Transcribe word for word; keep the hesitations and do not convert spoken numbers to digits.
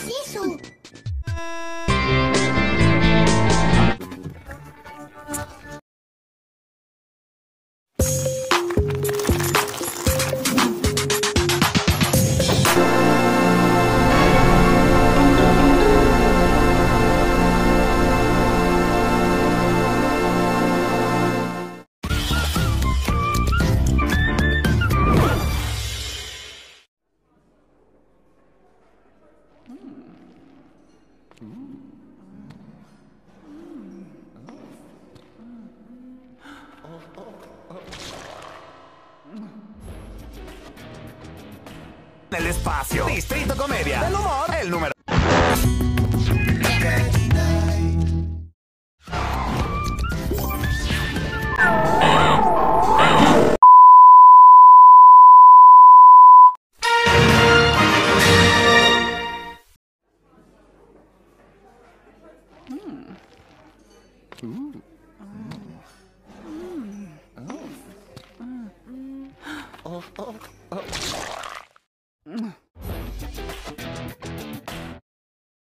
es eso? El espacio. Distrito Comedia. El humor. El número. Oh, oh, oh.